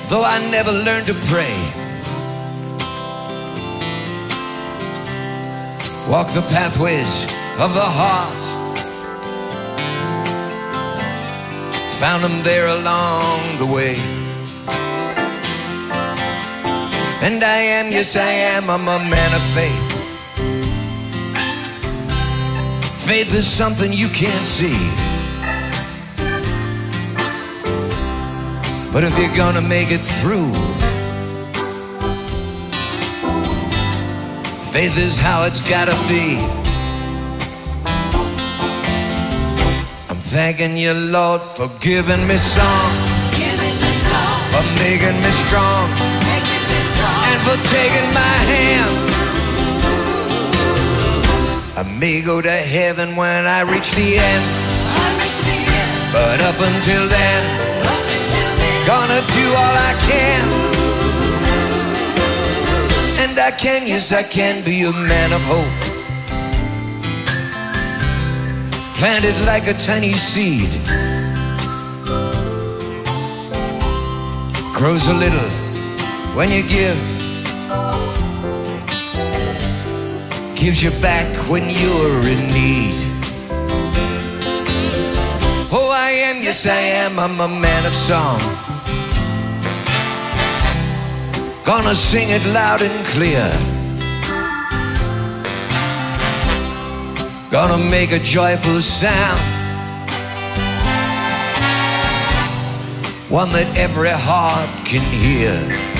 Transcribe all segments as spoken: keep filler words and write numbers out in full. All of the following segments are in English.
though I never learned to pray. Walk the pathways of the heart, found them there along the way. And I am, yes I am, I'm a man of faith. Faith is something you can't see, but if you're gonna make it through, faith is how it's gotta be. I'm thanking you, Lord, for giving me song, Giving me song, for making me strong, making me strong, and for taking my hand. I may go to heaven when I reach the end, I reach the end, but up until then, up until then, gonna do all I can. And I can, yes I can be a man of hope, planted like a tiny seed, grows a little when you give, gives you back when you're in need. Oh, I am, yes I am, I'm a man of song, gonna sing it loud and clear, gonna make a joyful sound, one that every heart can hear.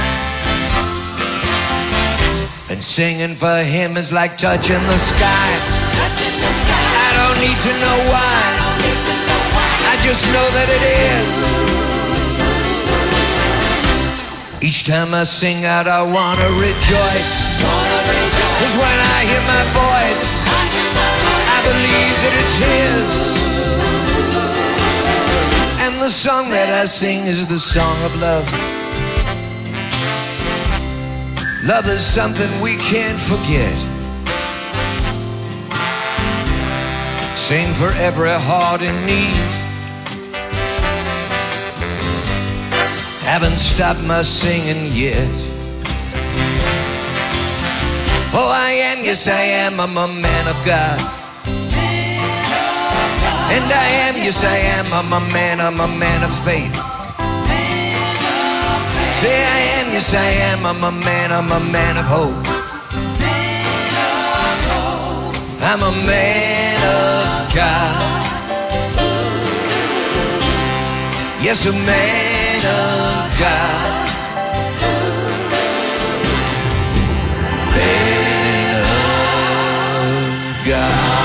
And singing for him is like touching the sky. touching the sky. I don't need to know I why, don't need to know why. I just know that it is. Each time I sing out, I wanna rejoice, Wanna rejoice, 'cause when I hear my voice, I hear my voice, I believe that it's his. And the song that I sing is the song of love. Love is something we can't forget. Sing for every heart in need. Haven't stopped my singing yet. Oh, I am, yes I am, I'm a man of God. And I am, yes I am, I'm a man, I'm a man of faith. Say I am, yes I am, I'm a man, I'm a man of hope. I'm a man of God. Yes, a man of God. Man of God.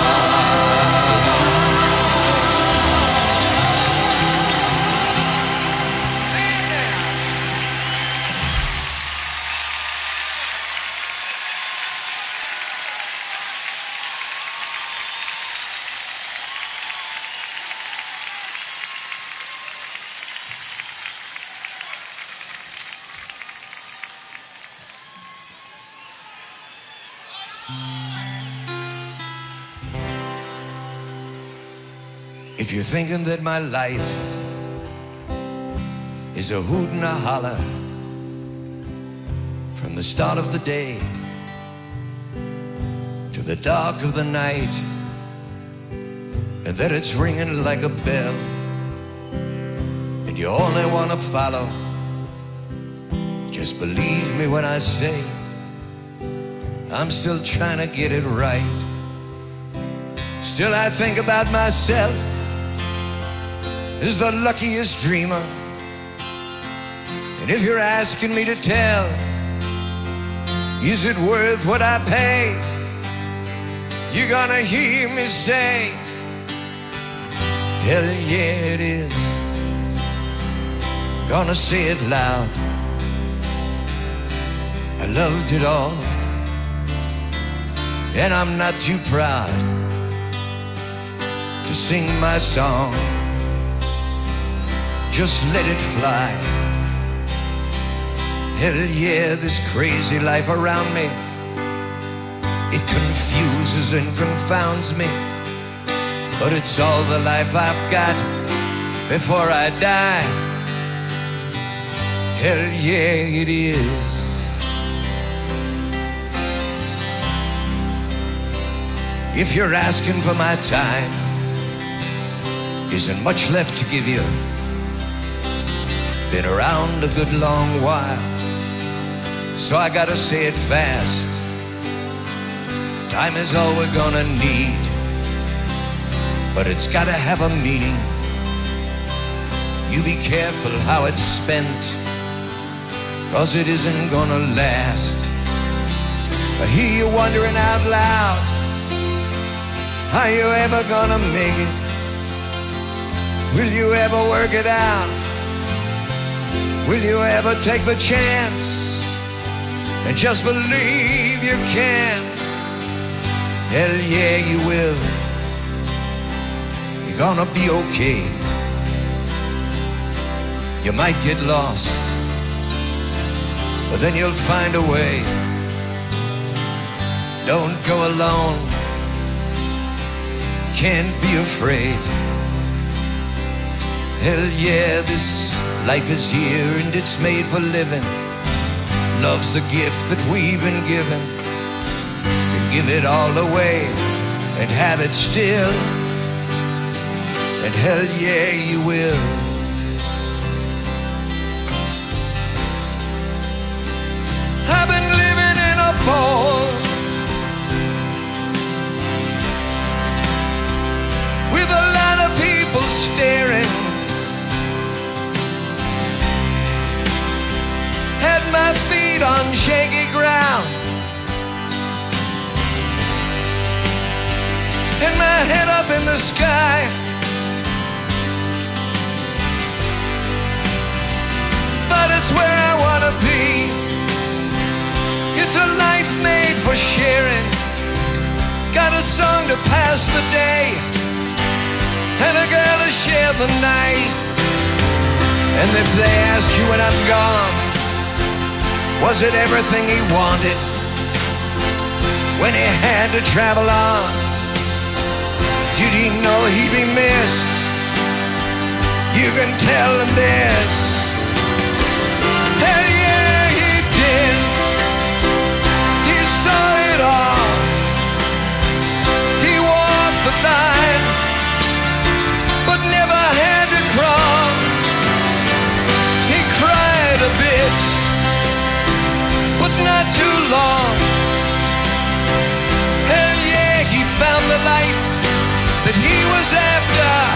If you're thinking that my life is a hoot and a holler from the start of the day to the dark of the night, and that it's ringing like a bell, and you only want to follow, just believe me when I say I'm still trying to get it right. Still I think about myself as the luckiest dreamer. And if you're asking me to tell, is it worth what I pay? You're gonna hear me say, hell yeah it is. Gonna say it loud, I loved it all, and I'm not too proud to sing my song. Just let it fly. Hell yeah, this crazy life around me, it confuses and confounds me, but it's all the life I've got before I die. Hell yeah, it is. If you're asking for my time, isn't much left to give you. Been around a good long while, so I gotta say it fast. Time is all we're gonna need, but it's gotta have a meaning. You be careful how it's spent, cause it isn't gonna last. I hear you wondering out loud, how you ever gonna make it? Will you ever work it out? Will you ever take the chance and just believe you can? Hell yeah, you will. You're gonna be okay. You might get lost, but then you'll find a way. Don't go alone. Can't be afraid. Hell yeah, this life is here and it's made for living. Love's the gift that we've been given. You give it all away and have it still, and hell yeah, you will. I've been living in a bowl with a lot of people staring. Had my feet on shaky ground and my head up in the sky. But it's where I wanna be. It's a life made for sharing. Got a song to pass the day and a girl to share the night. And if they ask you when I'm gone, was it everything he wanted when he had to travel on? Did he know he'd be missed? You can tell him this. Hell yeah, he did. He saw it all. He walked the line, but never had to crawl. He cried a bit, but not too long. Hell yeah, he found the life that he was after.